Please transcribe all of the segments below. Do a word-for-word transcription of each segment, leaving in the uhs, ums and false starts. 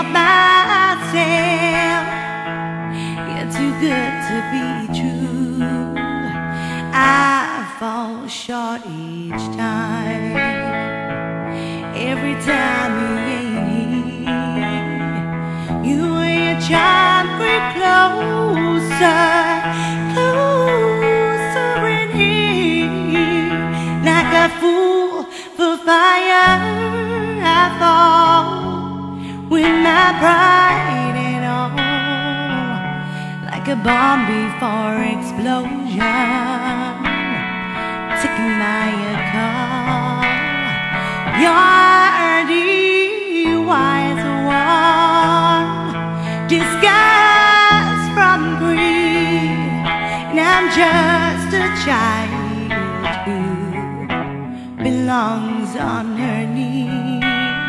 myself, you're too good to be true. I fall short each time. Every time you ain't here, you and your charm bring closer, closer in here. Like a fool for fire, I fall with my pride and all. Like a bomb before explosion, taking my call. You're the wise one, disguised from greed, and I'm just a child who belongs on her knees.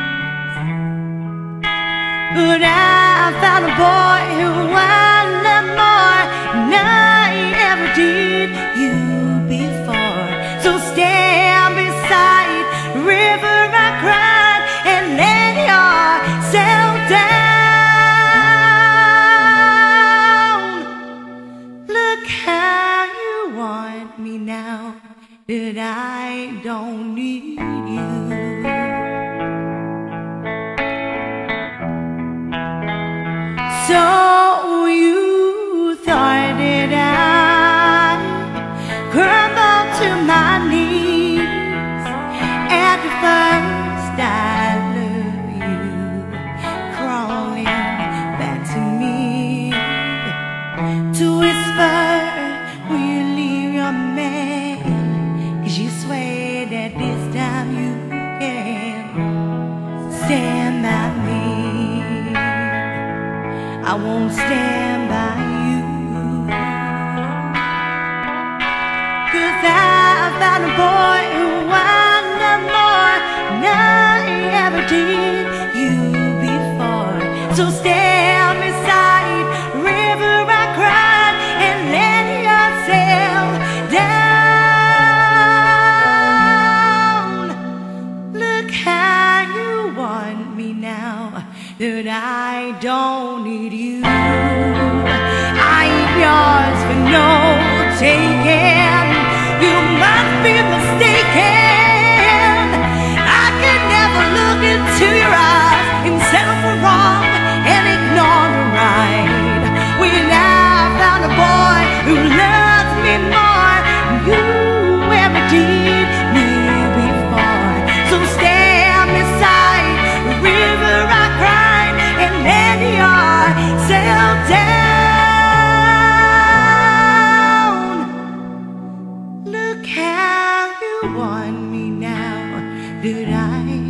But I found a boy who I love more than I ever did you before. So stand beside the river I cried and let yourself down. Look how you want me now that I don't need you. So you thought that I crumbled to my knees at the first I love you, crawling back to me to whisper, will you leave your man? 'Cause you swear that this time you can stand by me. I won't stand by you, 'cause I found a boy who I love more than I ever did you before. So stand beside the river I cried and let yourself down. Look how you want me now that I don't need you. I'm yours for no taking. You must be mistaken. I could never look into your eyes and settle for wrong and ignore the right. When I found a boy who loves me more than you ever did me before. So stand beside the river I cried and let yourself down. Look how you want me now that I